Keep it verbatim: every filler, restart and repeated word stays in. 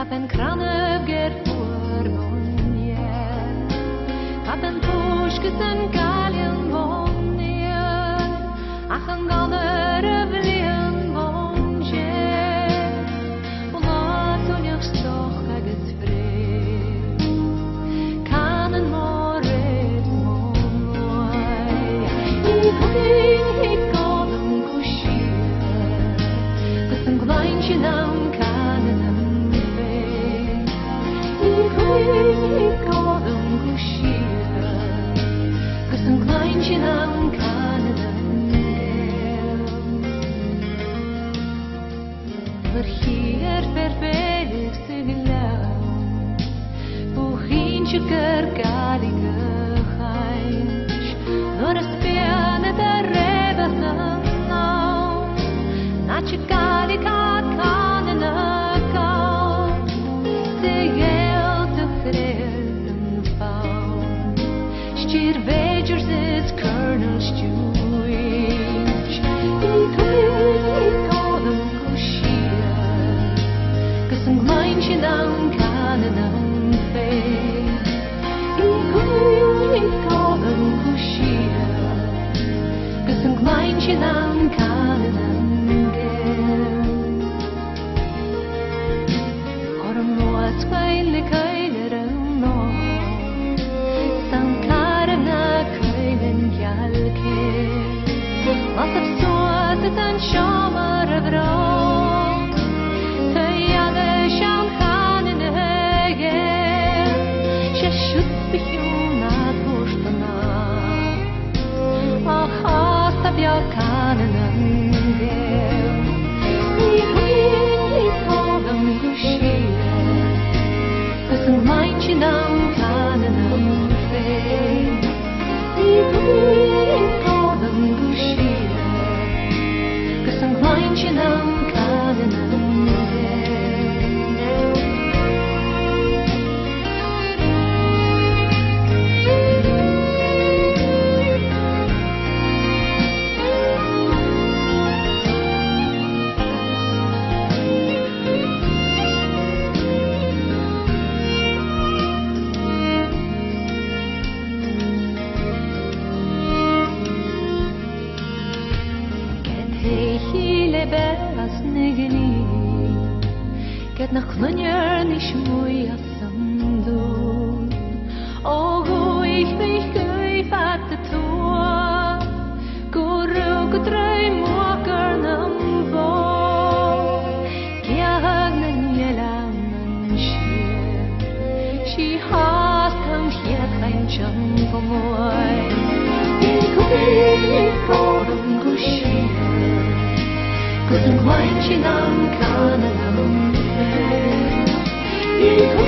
Gat en kranne ger forbunje, gat en pushkes en galjen vonje, ach en galler vlien vonje, og lat hun jeg stoch aget fred, kan en morret månoi, i kvinn i godom kushir, gas en gleintje nam kanen I godom kushira, gas en kleintje nam kanen Ver hier verwelig sig laun, buchintje kerkalige heins, nor es piane der rebes nau, natje kalika kanen akaut, se Stier wagers is kernels Jewish. I kvinn I godom kushia, gas en gleintje nam kanen am fei. I kvinn I godom kushia, gas en gleintje nam kanen am gel. Or moas kveile keilere no. Wat er stoot het aan schamer vrouw, te jade schaam gaan in de hege, she should be you not hoostana, ach hast ab jou kanen angel, I kvinn I godom kushia, gas en gleintje nam kanen am fei, I kvinn I godom kushia, gas en gleintje nam kanen am Braz negeni, get nach klunjer nicht muy asandu. Oh, ich mich gei fat de toa, guru gutrei moker nam bo. Gehagnen jelanen shir, she has come here kein chum for moi. Ich kvinn I godom kushia, gas en gleintje nam kanen am fei.